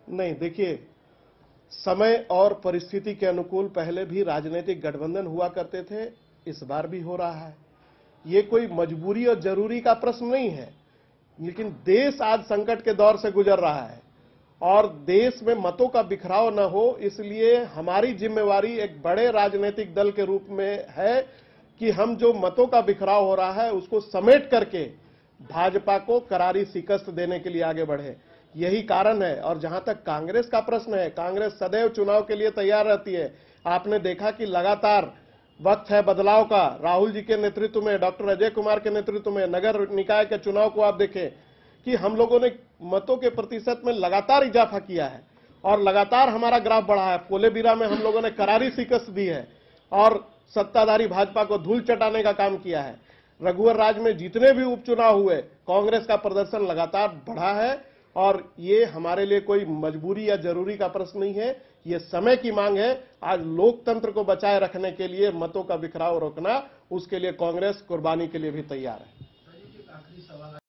नहीं, देखिए, समय और परिस्थिति के अनुकूल पहले भी राजनीतिक गठबंधन हुआ करते थे, इस बार भी हो रहा है। ये कोई मजबूरी और जरूरी का प्रश्न नहीं है, लेकिन देश आज संकट के दौर से गुजर रहा है और देश में मतों का बिखराव न हो, इसलिए हमारी जिम्मेवारी एक बड़े राजनीतिक दल के रूप में है कि हम जो मतों का बिखराव हो रहा है उसको समेट करके भाजपा को करारी शिकस्त देने के लिए आगे बढ़े। यही कारण है। और जहां तक कांग्रेस का प्रश्न है, कांग्रेस सदैव चुनाव के लिए तैयार रहती है। आपने देखा कि लगातार वक्त है बदलाव का, राहुल जी के नेतृत्व में, डॉक्टर अजय कुमार के नेतृत्व में नगर निकाय के चुनाव को आप देखें कि हम लोगों ने मतों के प्रतिशत में लगातार इजाफा किया है और लगातार हमारा ग्राफ बढ़ा है। पोलेबिरा में हम लोगों ने करारी शिकस्त दी है और सत्ताधारी भाजपा को धूल चटाने का काम किया है। रघुवर राज में जितने भी उपचुनाव हुए, कांग्रेस का प्रदर्शन लगातार बढ़ा है और ये हमारे लिए कोई मजबूरी या जरूरी का प्रश्न नहीं है, ये समय की मांग है। आज लोकतंत्र को बचाए रखने के लिए मतों का बिखराव रोकना, उसके लिए कांग्रेस कुर्बानी के लिए भी तैयार है।